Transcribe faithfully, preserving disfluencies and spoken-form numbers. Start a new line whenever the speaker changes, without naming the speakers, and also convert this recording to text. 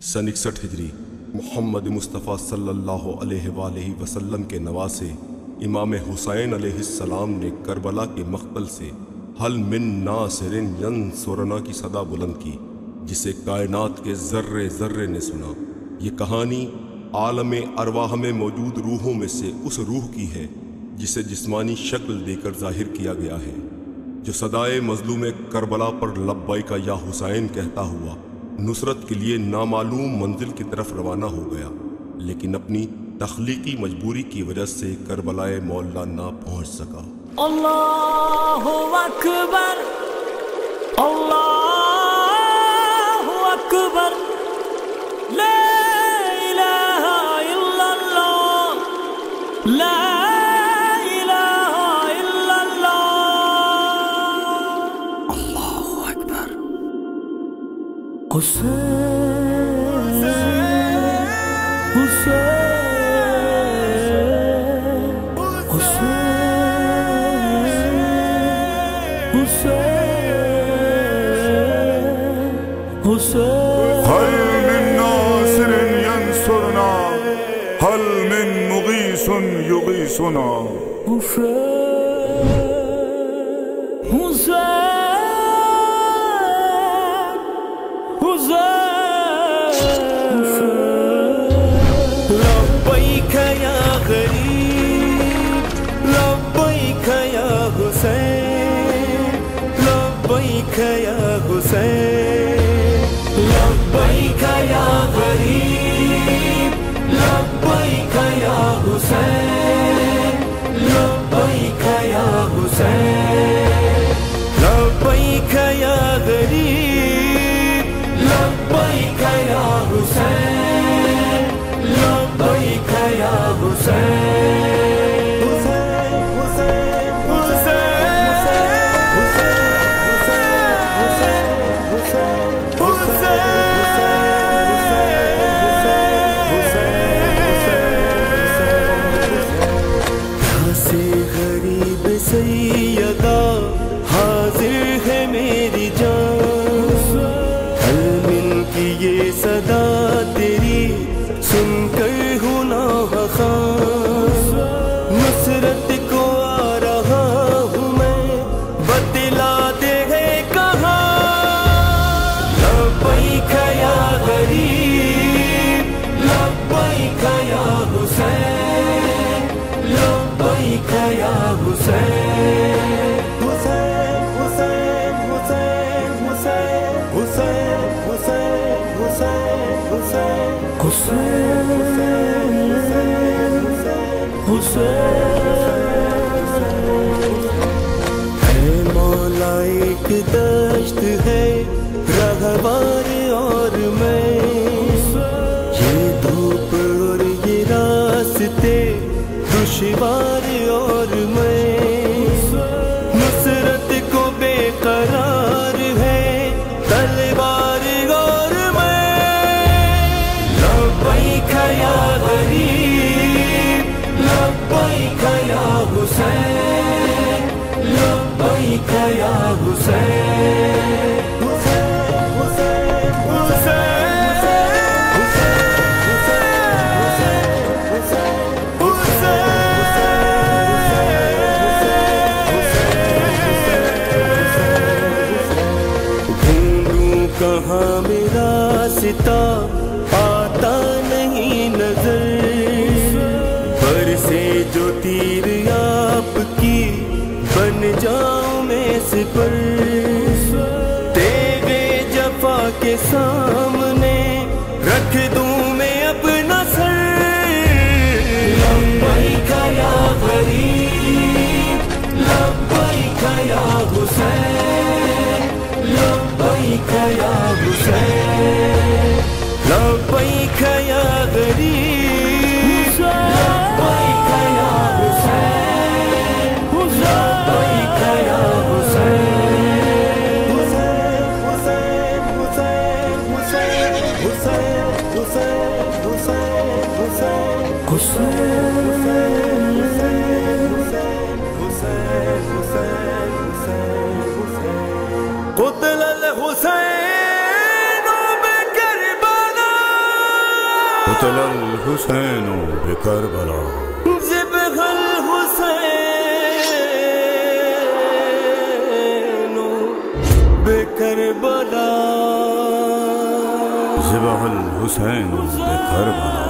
سن اکسٹھ ہجری محمد مصطفیٰ صلی اللہ علیہ وآلہ وسلم کے نواسے امام حسین علیہ السلام نے کربلا کے مقتل سے حل من ناصر ینصرنا کی صدا بلند کی، جسے کائنات کے ذرے ذرے نے سنا۔ یہ کہانی عالم ارواح میں موجود روحوں میں سے اس روح کی ہے جسے جسمانی شکل دے کر ظاہر کیا گیا ہے، جو صدائے مظلوم کربلا پر لبیک یا حسین کہتا ہوا نصرت کے لیے نامعلوم منزل کی طرف روانہ ہو گیا، لیکن اپنی تخلیقی مجبوری کی وجہ سے کربلائے مولا نہ پہنچ سکا۔
اللہ اکبر، اللہ اکبر، لا الہ الا اللہ، لا الہ الا اللہ، اللہ اکبر۔ حسین حسین
هل من ناصر ينصرنا، هل من مغيث يغيثنا؟
حسین حسین لبیک یا غریب، لبیک یا حسین، لبیک یا حسین، لبیک یا غریب، لبیک یا حسین، لبیک یا حسین، لبیک یا غریب، لبیک یا حسین، لبیک یا حسین۔ سیدہ حاضر ہے میری جان، حلمن کی یہ صدا تیری سن کر ہوں ناخواں، نصرت کو آ رہا ہوں میں، بتلا دے ہے کہاں، لبیک یا غریب، لبیک یا حسین، لبیک یا حسین، حسین حسین حسین حسین حسین حسین حسین حسین حسین ہے مولا ایک دشت ہے رہوار اور میں، یہ دھوپ اور یہ راستے دشوار اور میں، نصرت کو بے قرار ہے تلوار اور میں، لبیک یا غریب، لبیک یا حسین، لبیک یا حسین، کہاں میرا ستا آتا نہیں نظر، پر سے جو تیر آپ کی بن جاؤں میں سپر، تیغے جفا کے سامنے رکھ دوں میں اپنا سر، لبیک یا غریب، لبیک یا حسین، لبیک یا حسین، لبیک یا غریب، لبیک یا حسین، لبیک یا حسین، حسین حسین حسین حسین
قتل الحسین بکربلا
ذبح الحسین بکربلا
ذبح الحسین بکربلا